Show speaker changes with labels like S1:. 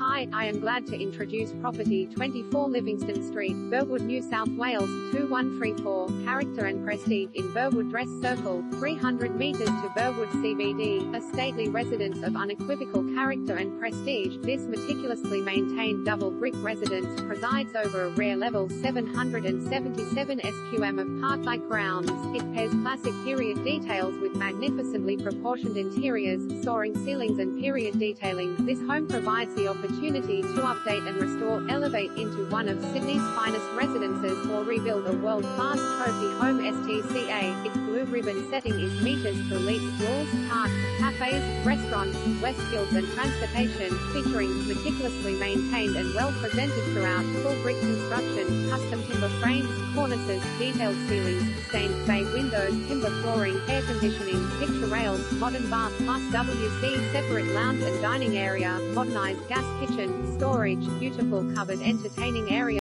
S1: Hi, I am glad to introduce property 24 Livingston Street, Burwood, New South Wales, 2134, character and prestige in Burwood Dress Circle, 300 metres to Burwood CBD, a stately residence of unequivocal character and prestige. This meticulously maintained double brick residence presides over a rare level 777 SQM of park-like grounds. It pairs classic period details with magnificently proportioned interiors, soaring ceilings and period detailing. This home provides the opportunity to update and restore, elevate into one of Sydney's finest residences, or rebuild a world-class trophy home. STCA. Its blue ribbon setting is meters to elite schools, parks, cafes, restaurants, Westfields and transportation, featuring meticulously maintained and well-presented throughout, full brick construction, custom timber frames, cornices, detailed ceilings, stained bay windows, timber flooring, air conditioning, picture rails, modern bath plus WC separate lounge and dining area, modernized gas kitchen, storage, beautiful covered entertaining area.